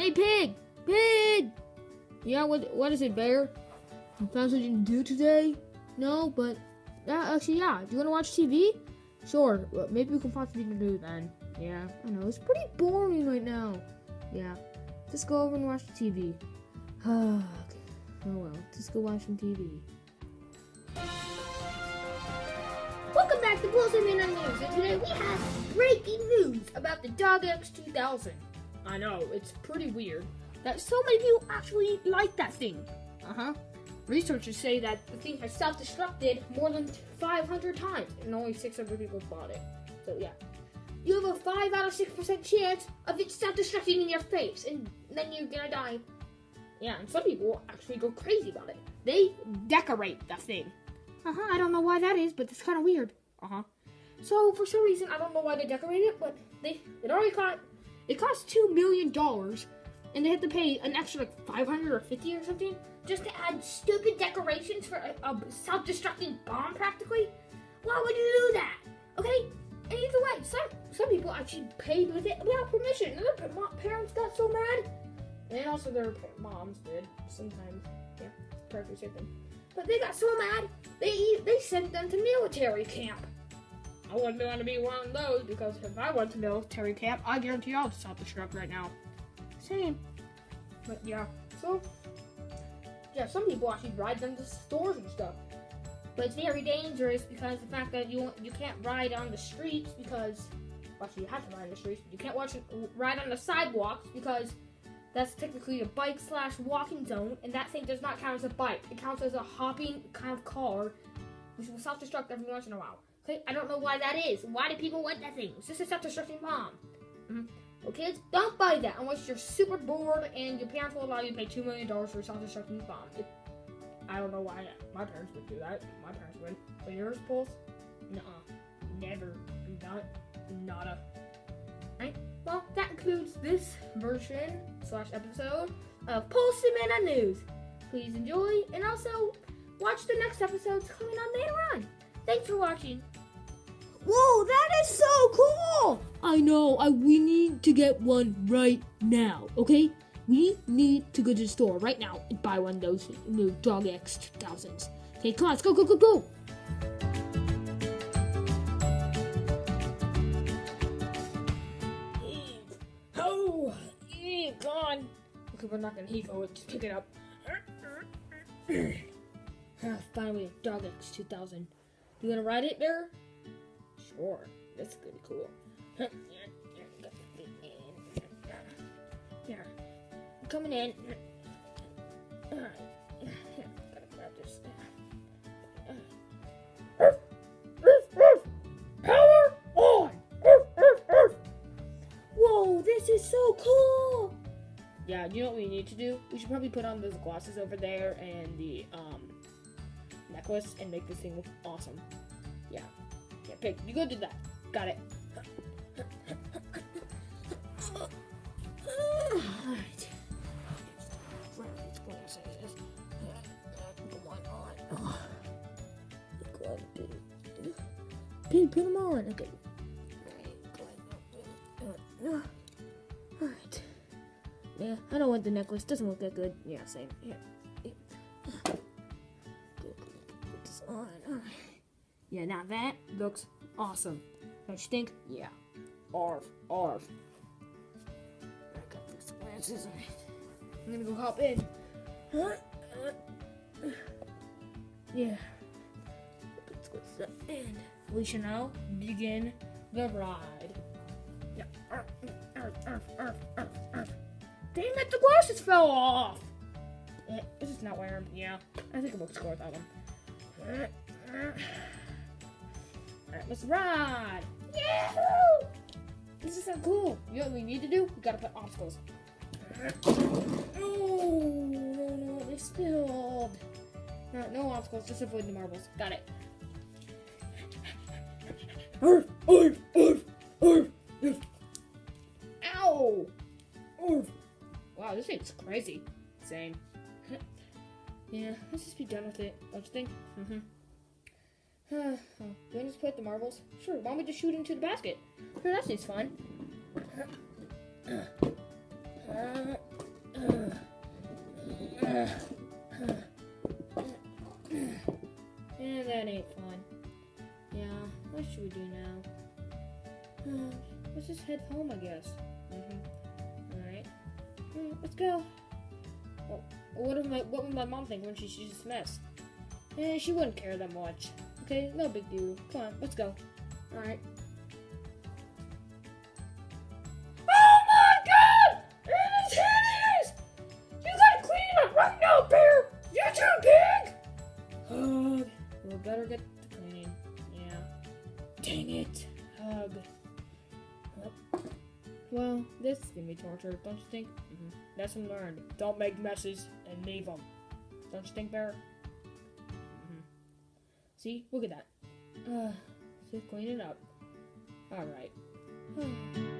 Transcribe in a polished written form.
Hey, pig! Pig! Yeah, what is it, bear? You found something to do today? No, but actually, yeah. Do you want to watch TV? Sure. Well, maybe we can find something to do then. Yeah, I know. It's pretty boring right now. Yeah. Just go over and watch the TV. Oh well. Just go watch some TV. Welcome back to Postman on News, and today we have breaking news about the DogX 2000. I know, it's pretty weird that so many people actually like that thing. Researchers say that the thing has self-destructed more than 500 times, and only 600 people bought it. So yeah, you have a 5 out of 6% chance of it self-destructing in your face, and then you're gonna die. Yeah, and some people actually go crazy about it. They decorate the thing. I don't know why that is, but it's kind of weird. So for some reason, I don't know why they decorate it, but it cost $2 million, and they had to pay an extra like $500 or $50 or something just to add stupid decorations for a self-destructing bomb, practically. Why would you do that? Okay, and either way, some people actually paid with it without permission, and their parents got so mad, and also their moms did sometimes. Yeah, practically same thing. But they got so mad, they sent them to military camp. I wouldn't want to be one of those, because if I went to military camp, I guarantee I'll self-destruct right now. Same. But yeah, so yeah, some people actually ride them to stores and stuff. But it's very dangerous because the fact that you can't ride on the streets because, well, actually you have to ride on the streets, but you can't ride on the sidewalks because that's technically a bike/walking zone, and that thing does not count as a bike. It counts as a hopping kind of car, which will self-destruct every once in a while. Okay, I don't know why that is. Why do people want that thing? It's just a self-destructing bomb. Well, kids, don't buy that unless you're super bored and your parents will allow you to pay $2 million for a self-destructing bomb. I don't know why my parents would do that. My parents would. But yours, Pulse? Nuh-uh. Never. Nada. Right? Well, that concludes this version/episode of Postman News. Please enjoy, and also watch the next episodes coming on later on. Thanks for watching. Whoa, that is so cool! I know, we need to get one right now, okay? We need to go to the store right now and buy one of those new DogX 2000s. Okay, come on, let's go, go, go, go! Oh, gone. Okay, we're not gonna heave over it, just pick it up. Finally, DogX 2000. You gonna ride it there? Sure, that's pretty cool. Here, I'm coming in. Alright, gotta grab this. Power on! Whoa, this is so cool! Yeah, you know what we need to do? We should probably put on those glasses over there and the necklace and make this thing look awesome. Yeah, Pig, you go do that. Got it. Alright. Pig, put them on. Okay. Alright. Yeah, I don't want the necklace. Doesn't look that good. Yeah, same. Yeah. Put this on. Alright. Yeah, now that looks awesome. Don't you think? Yeah. Arf. I got these glasses on. I'm gonna go hop in. Yeah. And we shall now begin the ride. Yeah. Damn it, the glasses fell off! This is not wearing them. Yeah. I think it looks cool without them. Alright, let's ride! Yahoo! This is so cool. You know what we need to do? We gotta put obstacles. Oh, no, they spilled. No obstacles, just avoid the marbles. Got it. Ow! Wow, this thing's crazy. Same. Yeah, let's just be done with it. Don't you think? Do you want to just play with the marbles? Sure, why don't we just shoot into the basket? Sure, that seems fun. Yeah, that ain't fun. Yeah, what should we do now? Let's just head home, I guess. Alright. Let's go. Oh, what would my mom think when she sees this mess? She wouldn't care that much. Okay, no big deal. Come on, let's go. Alright. Oh my god! It is hideous! You gotta clean it up right now, Bear! You're too big! Hug. We'll better get to cleaning. Yeah. Dang it. Hug. Well, this is gonna be torture, don't you think? Lesson learned. Don't make messes and leave them. Don't you think, Bear? See? Look at that. See, clean it up. Alright.